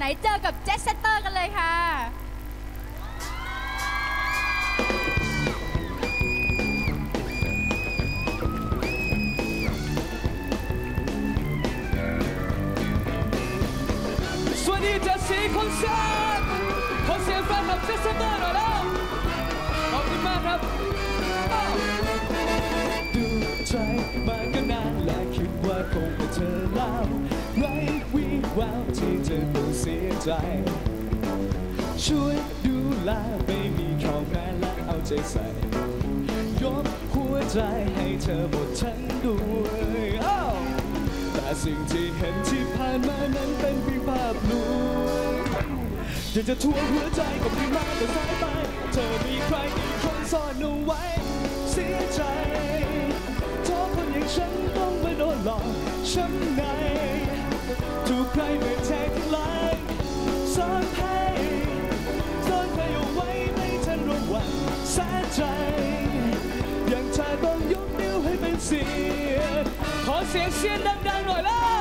เจอกับเจ็ตเซตเตอร์กันเลยค่ะสวัสดีจัดสีคอนเสิร์ตขอเสียงแฟนคลับเจ็ตเซตเตอร์หน่อยแล้วขอบคุณมากครับดูใจมาก็นานและคิดว่าคงเป็นเธอแล้วไร้วี่แววที่จะต้องเสียใจช่วยดูแลไม่มีข้อแม้และเอาใจใส่ยกหัวใจให้เธอหมดทั้งดวงแต่สิ่งที่เห็นที่ผ่านมานั้นเป็นเพียงภาพลวงอยากจะทวงหัวใจกับพี่มาแต่สายไปเธอมีใครอีกคนซ่อนเอาไว้เสียใจเพราะคนอย่างฉันต้องมาโดนหลอกช้ำในถูกใครมาแทงที่หลังซ่อนให้ซ่อนใครเอาไว้ไม่ทันระวังแสนใจอย่างเธอต้องยกนิ้วให้เป็นเสียงขอเสียงเชียร์ดังๆหน่อยล่ะ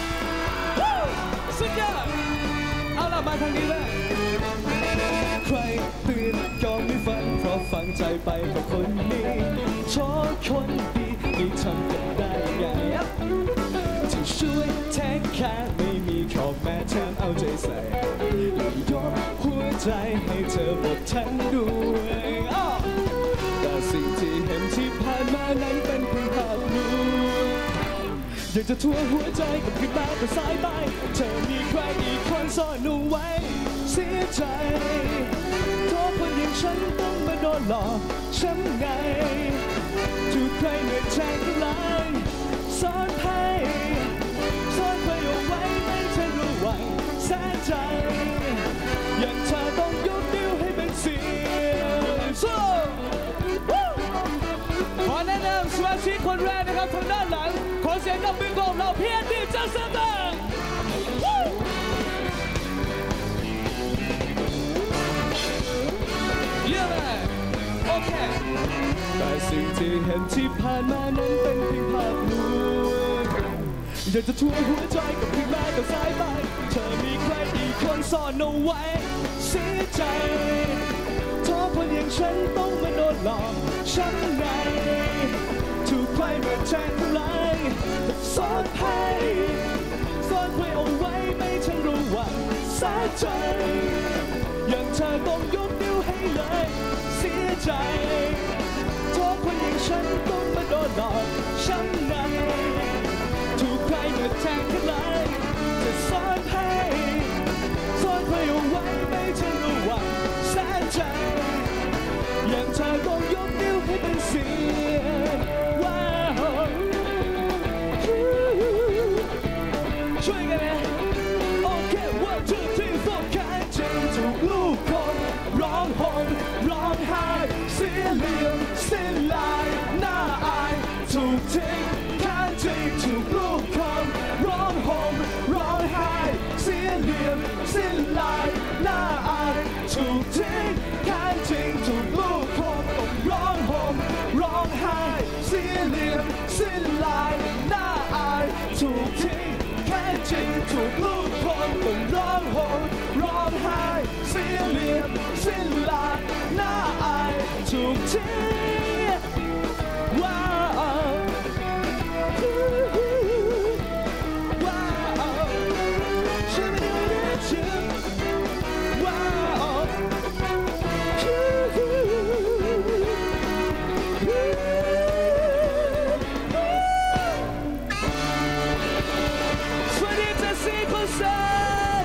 สุดยอดเอาล่ะมาทางนี้เลยใครตื่นก็ไม่ฝันเพราะฝังใจไปกับคนนี้ชอบคนดีนี่ทำกันได้ไงที่ช่วยแทนแค่ไม่มีขอบแม้แถมเอาใจใส่ยกหัวใจให้เธอหมดทั้งดวงแต่สิ่งที่เห็นที่ผ่านมานั้นเป็นเพียงภาพลวงอยากจะทวงหัวใจกับพี่มาแต่สายไปเธอมีใครอีกคนซ่อนเอาไว้เสียใจเพราะคนอย่างฉันต้องมาโดนหลอกช้ำไงถูกใครเหนื่อยแทงข้างหลังซ่อนให้ซ่อนใครเอาไว้ไม่ทันระวังแสนใจอย่างเธอต้องยกนิ้วให้เป็นเสียงขอแนะนำสมาชิกคนแรกนะครับทางด้านหลังขอเสียงกับมือของเราเพียรดีจัสเตอร์เยี่ยมเลยโอเคแต่สิ่งที่เห็นที่ผ่านมานั้นเป็นเพียงภาพลวงอยากจะทวงหัวใจกับพี่มาแต่สายไปเธอมีใครอีกคนซ่อนเอาไว้เสียใจเพราะคนอย่างฉันต้องมาโดนหลอกช้ำในถูกใครมาแทงข้างหลังซ่อนให้ซ่อนไว้เอาไว้ไม่ทันระวังสะใจอย่างเธอต้องยกนิ้วให้เลยเสียใจเพราะคนอย่างฉันต้องมาโดนหลอกช้ำในถูกใครมาแทงข้างหลังจะซ่อนให้ซ่อนไว้เอาไว้ไม่ทันระวังสะใจอย่างเธอต้องยกนิ้วให้เป็นเสียงช่วยกันนะโอเค one two three four แค่จริงถูกลูกคนร้องห่มร้องไห้เสียเหลี่ยมสิ้นลายหน้าอายถูกทิ้งแค่จริงถูกลูกคนร้องห่มร้องไห้เสียเหลี่ยมสิ้นลายหน้าอายถูกทิ้งแค่จริงถูกลูกคนร้องห่มร้องไห้เสียเหลี่ยมสิ้นลายหน้าอายถูกทิ้งแค่จริงถูกลูกคนต้องร้องห่มร้องไห้เสียเหลี่ยมสิ้นลายหน้าอายถูกทิ้งว้าวว้าวฉันไม่ได้ฉันว้าวสวัสดีจัสซี่คอนเสิร์ต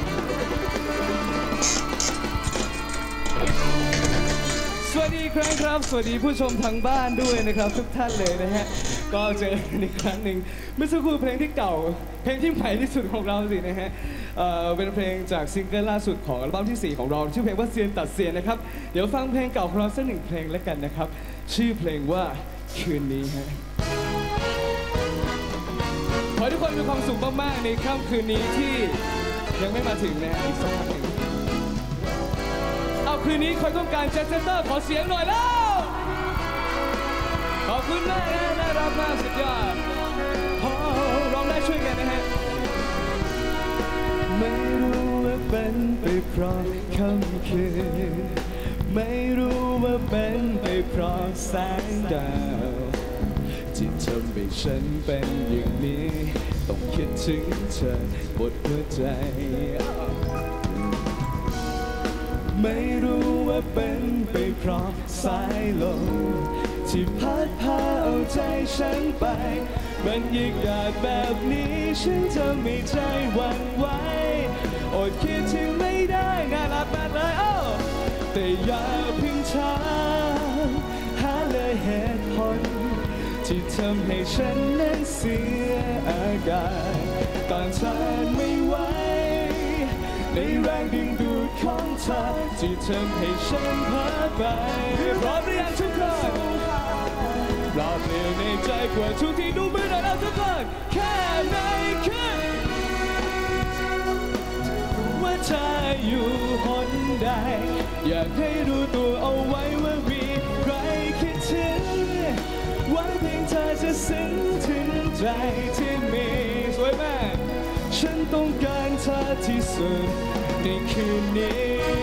สวัสดีครับสวัสดีผู้ชมทางบ้านด้วยนะครับทุกท่านเลยนะฮะก็เจอกันอีกครั้งหนึ่งเมื่อสักครู่เพลงที่เก่าเพลงที่ใหม่ที่สุดของเราสินะฮะเป็นเพลงจากซิงเกิลล่าสุดของอัลบั้มที่4ของเราชื่อเพลงว่าเซียนตัดเซียนนะครับเดี๋ยวฟังเพลงเก่าของเราสักหนึ่งเพลงแล้วกันนะครับชื่อเพลงว่าคืนนี้ฮะขอให้ทุกคนมีความสุขมากๆในค่ำคืนนี้ที่ยังไม่มาถึงนะฮะอีกสักพักหนึ่งเอาคืนนี้ใครต้องการเจ็ตเซตเตอร์ขอเสียงหน่อยแล้วขอบคุณมากนะน่ารักมากสุดยอดร้องได้ช่วยกันนะฮะไม่รู้ว่าค่ำคืนไม่รู้ว่าเป็นไปเพราะแสงดาวที่ทำให้ฉันเป็นอย่างนี้ต้องคิดถึงเธอหมดหัวใจไม่รู้ว่าเป็นไปเพราะสายลมที่พัดพาเอาใจฉันไปบรรยากาศแบบนี้ฉันจะไม่ใจหวั่นไหวอดคิดถึงไม่ได้น่ารักมากเลยแต่อย่าเพิ่งช้าหาเลยเหตุผลที่ทำให้ฉันนั้นเสียอาการต่างทานไม่ไหวในแรงดึงดูดของเธอที่ทำให้ฉันพาไปพร้อมหรือยังทุกคนปลอบเปลี่ยวในใจกว่าทุกที่ดูมือหน่อยแล้วทุกคนแค่ไหนขึ้นว่าเธออยู่หนใดอยากให้รู้ตัวเอาไว้ว่ามีใครคิดถึงหวังเพียงเธอจะซึ้งถึงใจที่มีสวยมากฉันต้องการเธอที่สุดในคืนนี้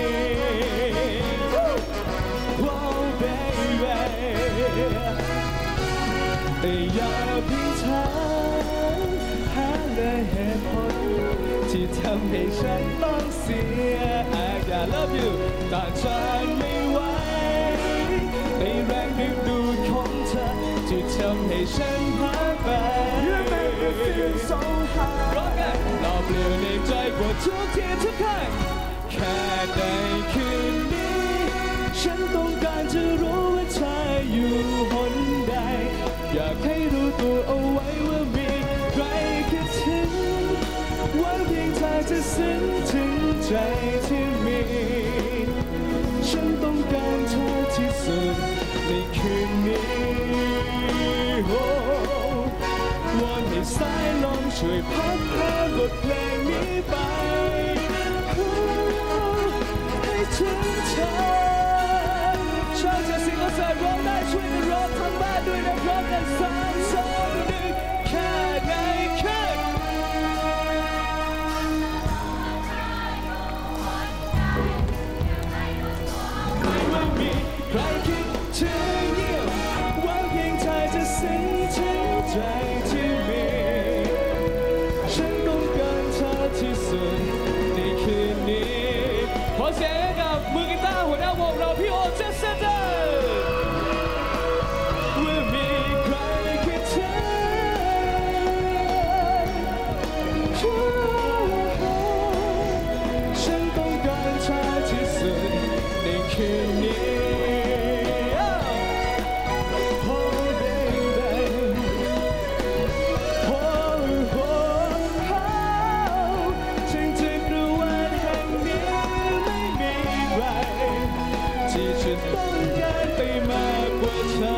Oh baby แต่อย่าเพิ่งถามหาเลยเหตุผลที่ทำให้ฉันต้องเสียอาการ Love you แต่ฉันไม่ไหวในแรงดึงดูดของเธอที่ทำให้ฉันพาไป You make me feel so high ร้องกันเราเปลี่ยวในใจกว่าทุกที่ทุกครั้งแค่ในคืนนี้ฉันต้องการจะรู้ว่าเธออยู่หนใดอยากให้รู้ตัวเอาไว้ว่ามีใครคิดถึงหวังเพียงเธอจะซึ้งถึงใจที่มีฉันต้องการเธอที่สุดในคืนนี้วอนให้สายลมช่วยพัดพาบทเพลงนี้ไปให้ถึงเธอชอบจะสิ่งและเสร็จร้องได้ช่วยกันร้องทั้งบ้านด้วยนะครับกัน3 2 1แค่ไหนแค่ไม่มีใครคิดถึงเยี่ยมหวังเพียงเธอจะซึ้งถึงใจที่มีฉันต้องการเธอที่สุดในคืนนี้ขอเสียงให้กับมือกีตาร์หัวหน้าวงเราพี่โอเจสเซนเตอร์ว่ามีใครคิดถึงฉันต้องการเธอที่สุดในคืนนี้ ที่ฉันต้องการไปมากกว่าเธอ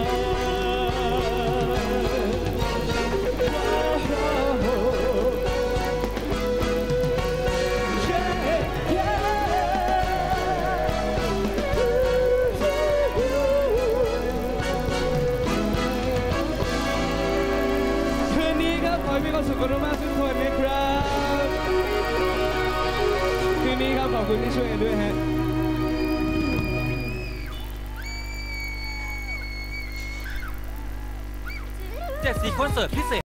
คืนนี้ครับขอให้มีความสุขกันมากทุกคนนะครับคืนนี้ครับขอบคุณที่ช่วยกันด้วยฮะ 7 สีคอนเสิร์ตพิเศษ